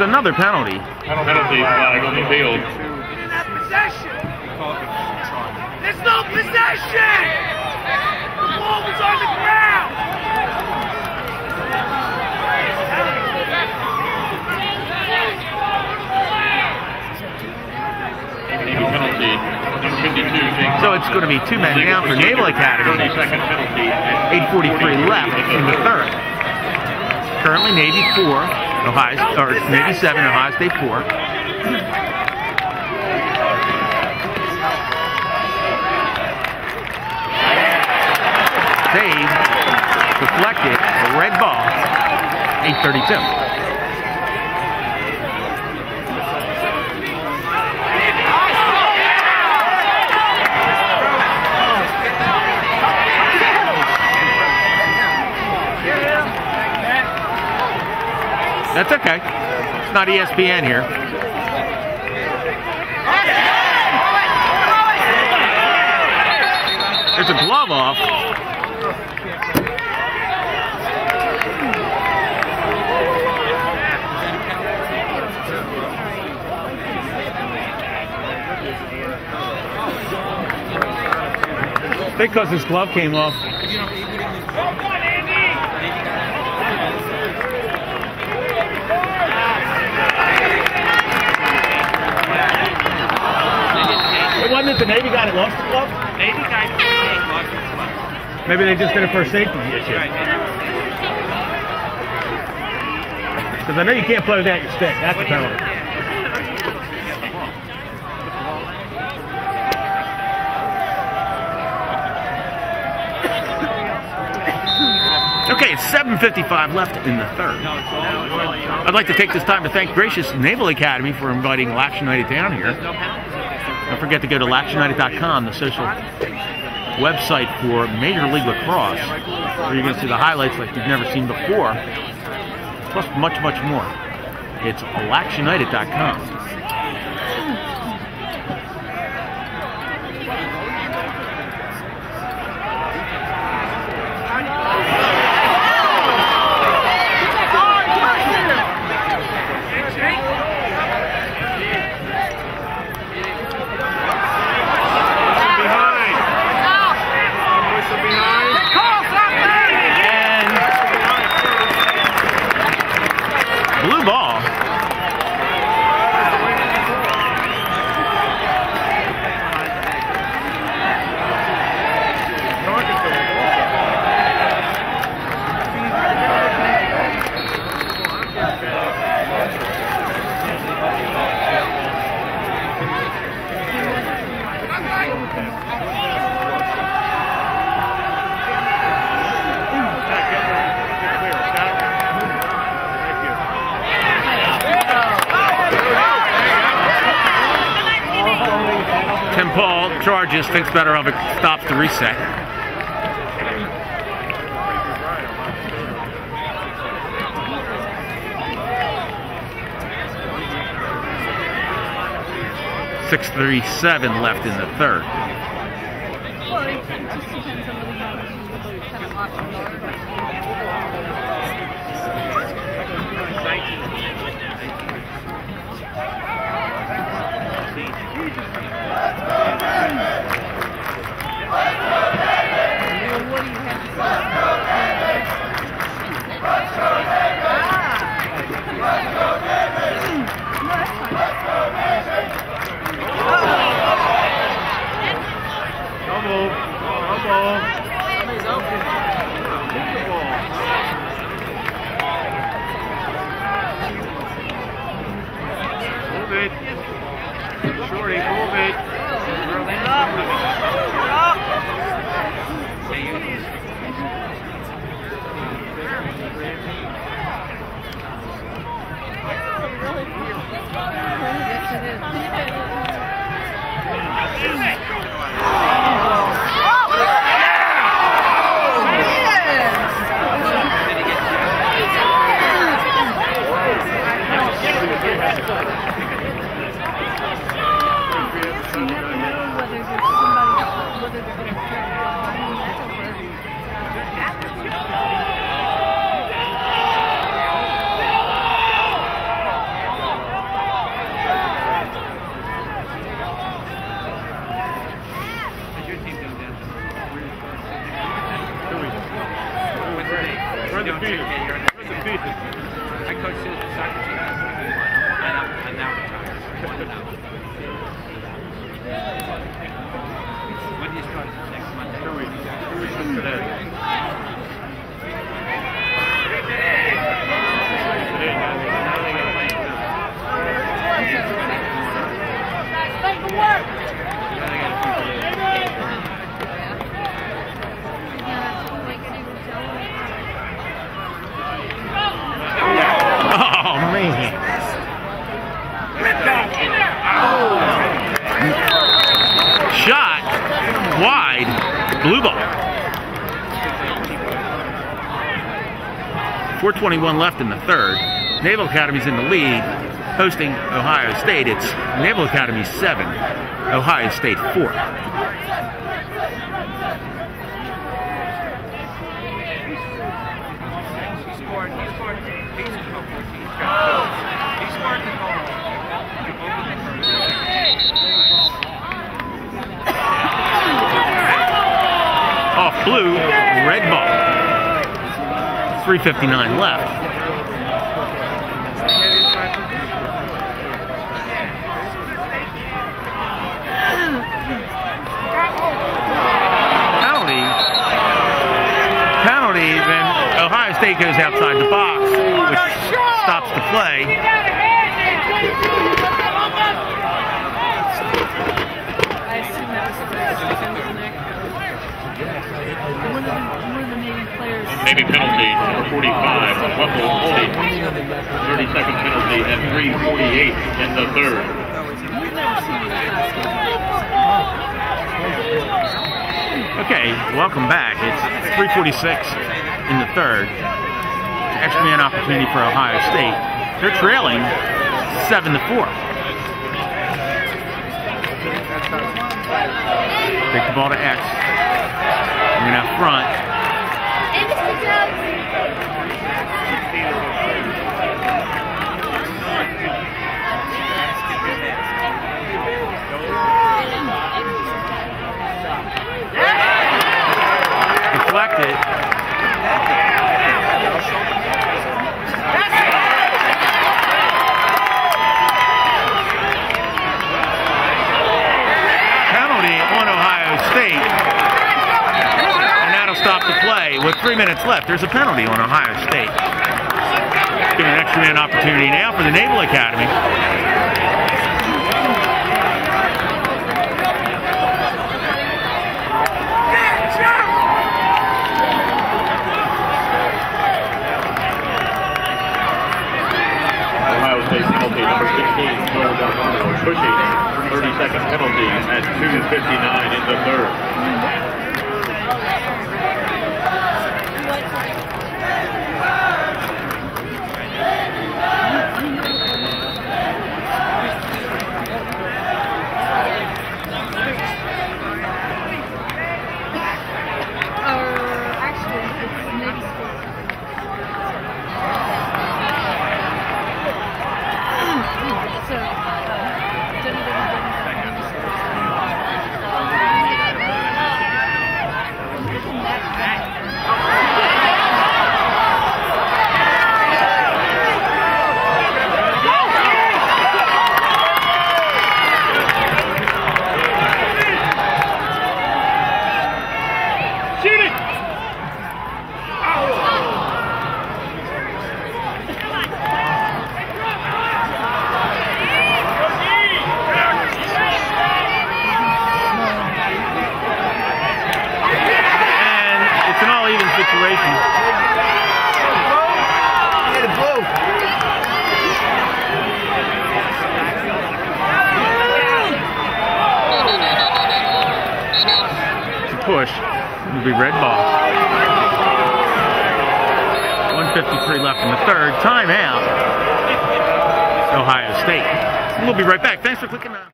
another penalty. Penalty flag on the field. There's no possession! The ball was on the ground! So it's going to be 2 men down for Naval Academy. 8:43 left in the third. Currently Navy 4, Navy 7, Ohio State 4. Save, deflected, a red ball, 8:32. That's okay. It's not ESPN here. There's a glove off. Because his glove came off. It wasn't it the Navy guy that lost the glove? Navy guy lost his glove. Maybe they just did it for a safety issue. Because I know you can't play without your stick. That's the penalty. Okay, it's 7:55 left in the third. I'd like to take this time to thank gracious Naval Academy for inviting Lax United down here. Don't forget to go to laxunited.com, the social website for Major League Lacrosse, where you're going to see the highlights like you've never seen before, plus much, much more. It's laxunited.com. Blue ball. Tim Paul charges, thinks better of it, stops the reset. .637 left in the third. Shorty, move it. Undefeated. Undefeated. I coached the soccer team. I'm now retired. When do you start next Monday? 2 weeks. 2 weeks from today. Oh, man. Shot wide, blue ball. 4:21 left in the third. Naval Academy's in the lead, hosting Ohio State. It's Naval Academy 7, Ohio State 4. Off blue, red ball. 3:59 left. Penalty, then Ohio State goes outside the box, which stops the play. Navy penalty, number 45, Russell holding. 30-second penalty at 3:48 in the third. Okay, welcome back. It's 3:46 in the third. Extra man opportunity for Ohio State. They're trailing 7-4. Take the ball to X. Bring it out front. Deflected. Penalty on Ohio State. And that'll stop the play with 3 minutes left. There's a penalty on Ohio State. Give an extra man opportunity now for the Naval Academy. Ohio State penalty, number 16, pushing. 30-second penalty at 2:59 in the third. Situation. Push. It'll be red ball. 1:53 left in the third. Timeout. Ohio State. We'll be right back. Thanks for clicking on.